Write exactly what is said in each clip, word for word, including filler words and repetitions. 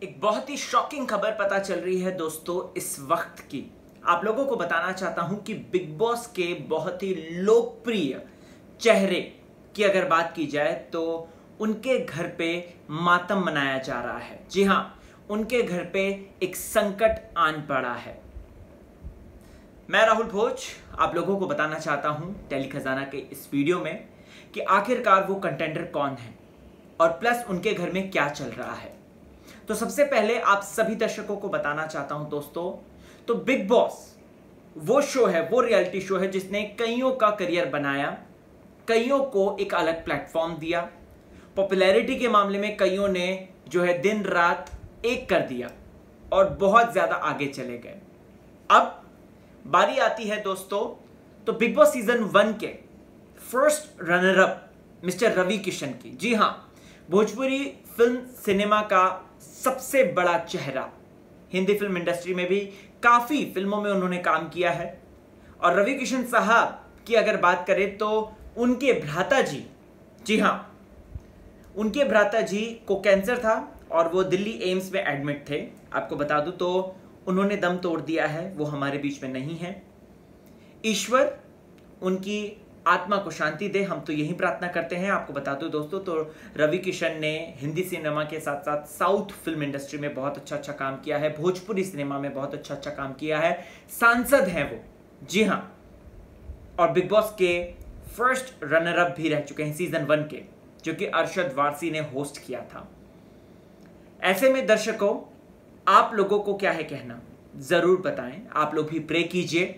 एक बहुत ही शॉकिंग खबर पता चल रही है दोस्तों इस वक्त की। आप लोगों को बताना चाहता हूं कि बिग बॉस के बहुत ही लोकप्रिय चेहरे की अगर बात की जाए तो उनके घर पे मातम मनाया जा रहा है। जी हां, उनके घर पे एक संकट आन पड़ा है। मैं राहुल भोज आप लोगों को बताना चाहता हूं टेली खजाना के इस वीडियो में कि आखिरकार वो कंटेंडर कौन है और प्लस उनके घर में क्या चल रहा है। तो सबसे पहले आप सभी दर्शकों को बताना चाहता हूं दोस्तों, तो बिग बॉस वो शो है, वो रियलिटी शो है जिसने कईयों का करियर बनाया, कईयों को एक अलग प्लेटफॉर्म दिया। पॉपुलैरिटी के मामले में कईयों ने जो है दिन रात एक कर दिया और बहुत ज्यादा आगे चले गए। अब बारी आती है दोस्तों, तो बिग बॉस सीजन वन के first runner up mister Ravi Kishan की। जी हां, भोजपुरी फिल्म सिनेमा का सबसे बड़ा चेहरा, हिंदी फिल्म इंडस्ट्री में भी काफी फिल्मों में उन्होंने काम किया है। और रवि किशन साहब की अगर बात करें तो उनके भ्राता जी, जी हां, उनके भ्राता जी को कैंसर था और वो दिल्ली एम्स में एडमिट थे। आपको बता दूं तो उन्होंने दम तोड़ दिया है, वो हमारे बीच में नहीं है। ईश्वर उनकी आत्मा को शांति दे, हम तो यही प्रार्थना करते हैं। आपको बता दो दोस्तों, तो रवि किशन ने हिंदी सिनेमा के साथ साथ साउथ फिल्म इंडस्ट्री में बहुत अच्छा अच्छा काम किया है, भोजपुरी सिनेमा में बहुत अच्छा अच्छा काम किया है, सांसद हैं वो, जी हां, और बिग बॉस के फर्स्ट रनर अप भी रह चुके हैं सीजन वन के, जो कि अरशद वारसी ने होस्ट किया था। ऐसे में दर्शकों, आप लोगों को क्या है कहना, जरूर बताएं। आप लोग भी प्रे कीजिए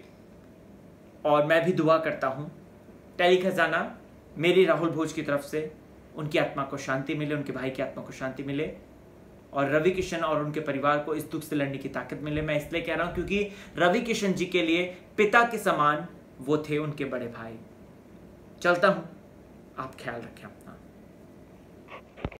और मैं भी दुआ करता हूं टेली खजाना मेरी राहुल भोज की तरफ से उनकी आत्मा को शांति मिले, उनके भाई की आत्मा को शांति मिले और रवि किशन और उनके परिवार को इस दुख से लड़ने की ताकत मिले। मैं इसलिए कह रहा हूं क्योंकि रवि किशन जी के लिए पिता के समान वो थे, उनके बड़े भाई। चलता हूं, आप ख्याल रखें अपना।